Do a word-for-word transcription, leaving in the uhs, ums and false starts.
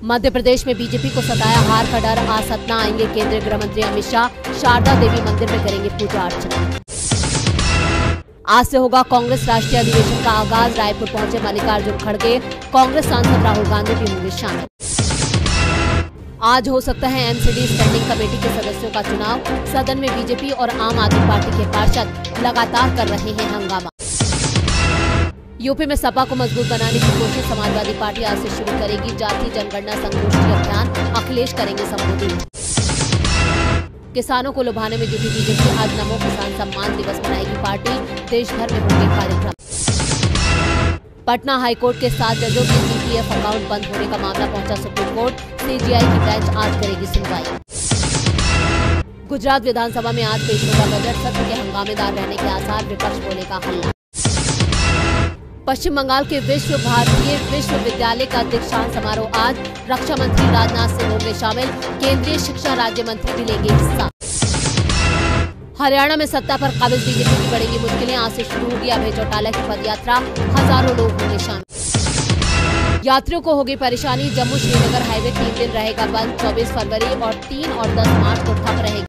मध्य प्रदेश में बीजेपी को सताया हार का डर, आज सतना आएंगे केंद्रीय गृह मंत्री अमित शाह, शारदा देवी मंदिर में करेंगे पूजा अर्चना। आज से होगा कांग्रेस राष्ट्रीय अधिवेशन का आगाज, रायपुर पहुंचे मल्लिकार्जुन खड़गे, कांग्रेस सांसद राहुल गांधी भी होंगे शामिल। आज हो सकता है एमसीडी स्टैंडिंग कमेटी के सदस्यों का चुनाव, सदन में बीजेपी और आम आदमी पार्टी के पार्षद लगातार कर रहे हैं हंगामा। यूपी में सपा को मजबूत बनाने की कोशिश, समाजवादी पार्टी आज से शुरू करेगी जातीय जनगणना संगोष्ठी अभियान, अखिलेश करेंगे संबोधित। किसानों को लुभाने में जुटी बीजेपी, आज नमो किसान सम्मान दिवस मनाएगी पार्टी, देश भर में होंगे कार्यक्रम। पटना हाईकोर्ट के सात जजों के जीपीएफ अकाउंट बंद होने का मामला पहुंचा सुप्रीम कोर्ट, सीजीआई की बेंच आज करेगी सुनवाई। गुजरात विधानसभा में आज पेश होगा बजट, सत्र के हंगामेदार रहने के आसार, विपक्ष बोलेगा हल्ला। पश्चिम बंगाल के विश्व भारतीय विश्वविद्यालय का दीक्षांत समारोह आज, रक्षा मंत्री राजनाथ सिंह होंगे शामिल, केंद्रीय शिक्षा राज्य मंत्री भी लेंगे हिस्सा। हरियाणा में सत्ता पर काबिज बीजेपी की बढ़ेगी मुश्किलें, आज से शुरू होगी अभय चौटाला की पदयात्रा, हजारों लोग होंगे शामिल। यात्रियों को होगी परेशानी, जम्मू श्रीनगर हाईवे तीन दिन रहेगा बंद, चौबीस फरवरी और तीन और दस मार्च को ठप रहेगी।